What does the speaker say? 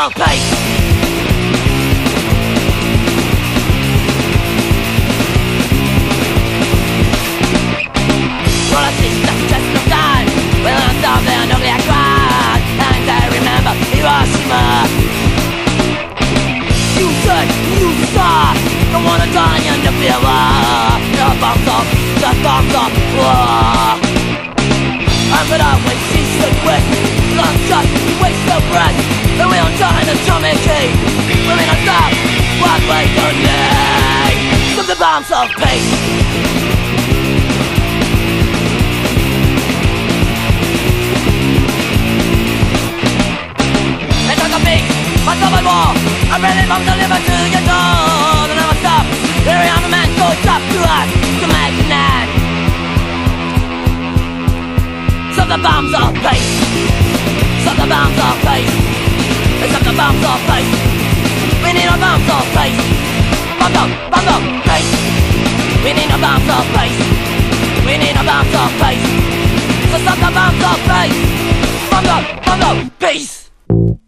of peace. Well, I see that's just no time. Well, I'm down there, nuclear cry, and I remember Hiroshima. You said you saw, don't wanna die in nuclear war. The bombs up, war. I'm gonna wait, she should wait. Let's just waste the breath. And we don't die in the atomic key. We're in a stop, what we don't need. From the bombs of peace. It's like a beast, a double war. I'm ready from deliver to your door. Don't ever stop, here I am a man, so it's up to us to make an end. So the bombs of peace. So the bombs of peace. It's up the bombs of peace. We need a bombs of peace. Bombs of peace. We need a bombs of peace. We need a bombs of peace. So stop the bombs of peace. Bombs of peace.